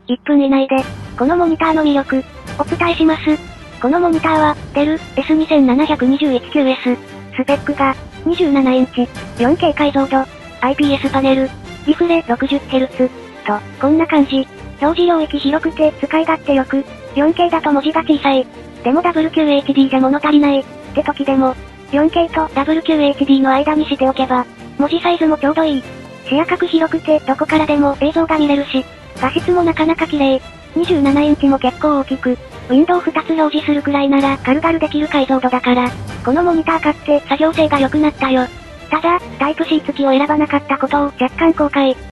1分以内で、このモニターの魅力、お伝えします。このモニターは、デル S2721QS。スペックが、27インチ、4K 解像度、IPS パネル、ディスプレイ 60Hz、と、こんな感じ。表示領域広くて使い勝手よく、4K だと文字が小さい。でも WQHD じゃ物足りない、って時でも、4K と WQHD の間にしておけば、文字サイズもちょうどいい。視野角広くてどこからでも映像が見れるし、画質もなかなか綺麗。27インチも結構大きく、ウィンドウ2つ表示するくらいなら軽々できる解像度だから、このモニター買って作業性が良くなったよ。ただ、タイプ C 付きを選ばなかったことを若干後悔。